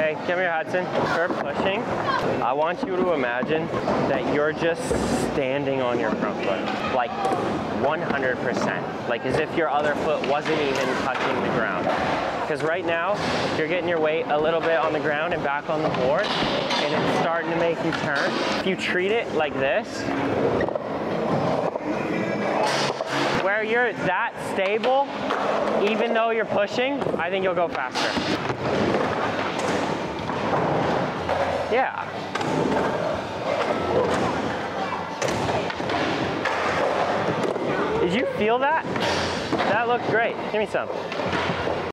Okay, come here, Hudson. For pushing, I want you to imagine that you're just standing on your front foot, like 100%, like as if your other foot wasn't even touching the ground. Because right now, you're getting your weight a little bit on the ground and back on the board, and it's starting to make you turn. If you treat it like this, where you're that stable, even though you're pushing, I think you'll go faster. Yeah. Did you feel that? That looked great. Give me some.